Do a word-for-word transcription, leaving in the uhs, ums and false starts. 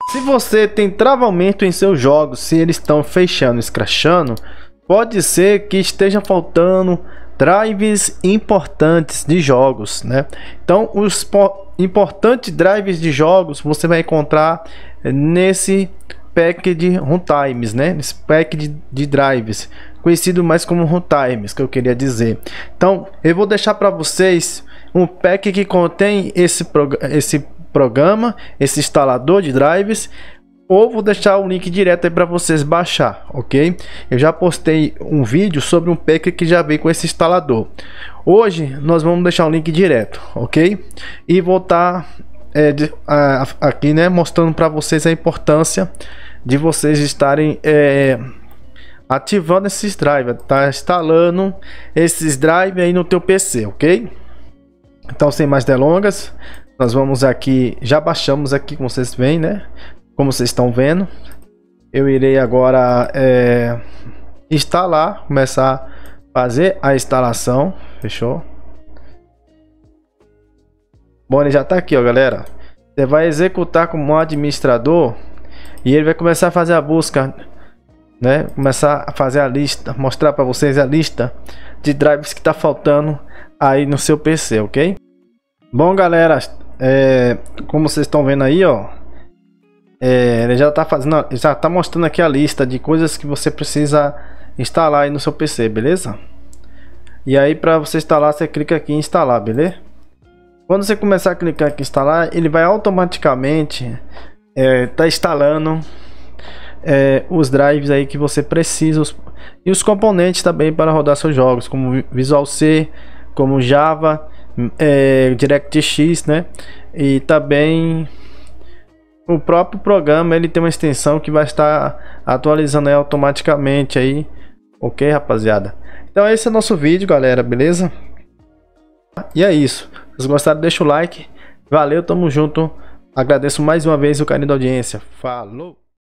Se você tem travamento em seus jogos, se eles estão fechando, escrachando, pode ser que esteja faltando drives importantes de jogos, né? Então, os importantes drives de jogos você vai encontrar nesse pack de runtimes, né? Nesse pack de, de drives, conhecido mais como runtimes, que eu queria dizer. Então, eu vou deixar para vocês um pack que contém esse, prog esse programa, esse instalador de drives, ou vou deixar o link direto aí para vocês baixar, ok? Eu já postei um vídeo sobre um pack que já vem com esse instalador. Hoje nós vamos deixar o link direto, ok? E vou estar é, de, a, aqui, né, mostrando para vocês a importância de vocês estarem é, ativando esses drivers, tá instalando esses drivers aí no teu P C, ok? Então, sem mais delongas, nós vamos aqui, já baixamos aqui, como vocês veem, né? Como vocês estão vendo, eu irei agora é, instalar, começar a fazer a instalação. Fechou? Bom, ele já está aqui, ó, galera. Você vai executar como administrador e ele vai começar a fazer a busca, né? Começar a fazer a lista, mostrar para vocês a lista de drives que está faltando aí no seu P C, ok? Bom, galera, é, como vocês estão vendo aí, ó. É, ele já está fazendo, já está mostrando aqui a lista de coisas que você precisa instalar aí no seu P C, beleza? E aí, para você instalar, você clica aqui em instalar, beleza? Quando você começar a clicar aqui em instalar, ele vai automaticamente é, tá instalando é, os drives aí que você precisa, os, e os componentes também para rodar seus jogos, como Visual C, como Java, é, DirectX, né? E também o próprio programa, ele tem uma extensão que vai estar atualizando aí automaticamente aí, ok, rapaziada? Então esse é o nosso vídeo, galera, beleza? E é isso. Se vocês gostaram, deixa o like. Valeu, tamo junto. Agradeço mais uma vez o carinho da audiência. Falou!